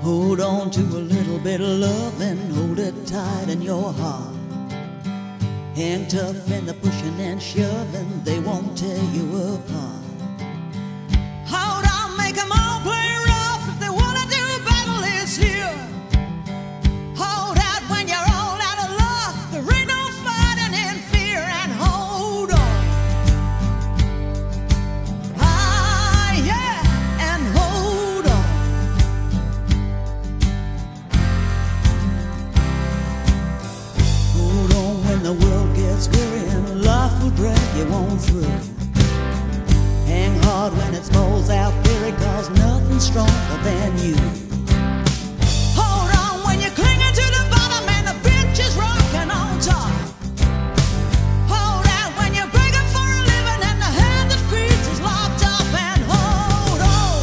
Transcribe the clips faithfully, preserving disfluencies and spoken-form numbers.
Hold on to a little bit of love and hold it tight in your heart. Hang tough in the pushing and shoving, they won't tear you apart. Hold on, make them all play rough. If they wanna do battle, it's here. Hold out when you're all out of luck. There ain't no fighting in fear. And hold on, ah yeah, and hold on. Hold on when the world gets weary and life will drag you on through. Hang hard when it smells out weary, cause nothing's stronger than you. Hold on when you're clinging to the bottom and the bitch is rocking on top. Hold out when you're begging for a living and the hand that feeds is locked up. And hold on,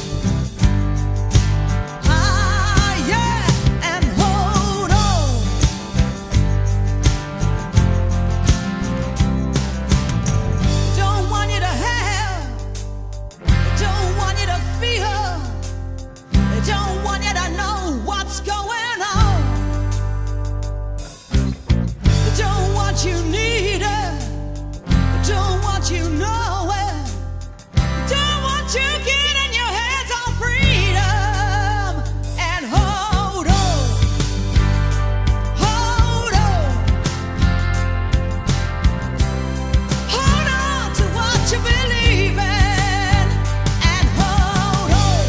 ah yeah, and hold on. Don't want you to have, don't want you to feel, don't want you to know what's going on. Don't want you need it, don't want you know it, don't want you getting your hands on freedom. And hold on, hold on, hold on to what you believe in. And hold on,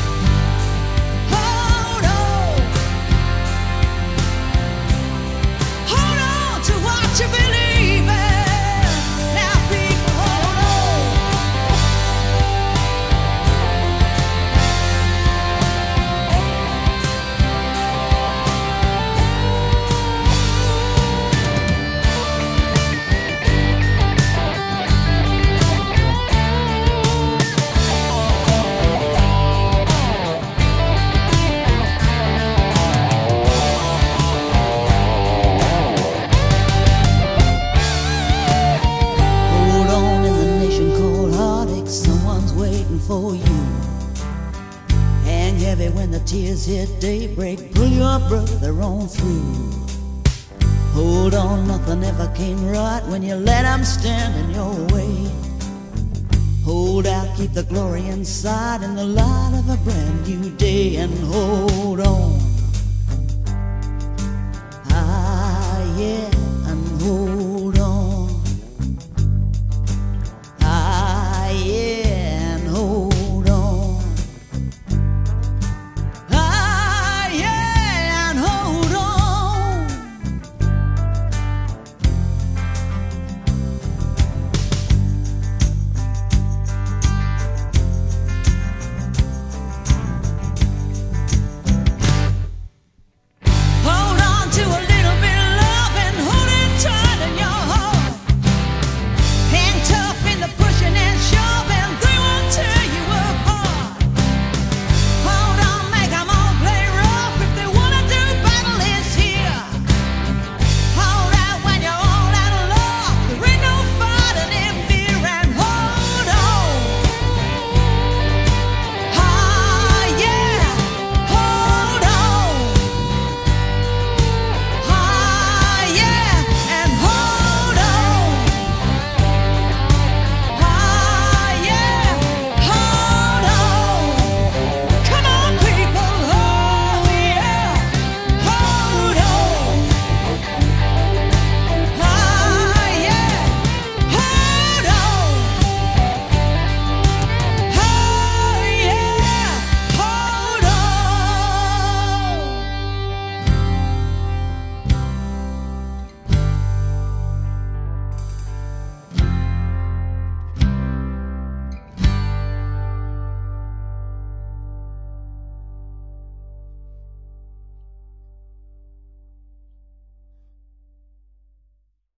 hold on, hold on to what you believe in. Now people, hold on. Hold on in the nation called heartache, someone's waiting for you. Hang heavy when the tears hit daybreak, pull your brother on through. Hold on, nothing ever came right when you let them stand in your way. Hold out, keep the glory inside in the light of a brand new day. And hold on,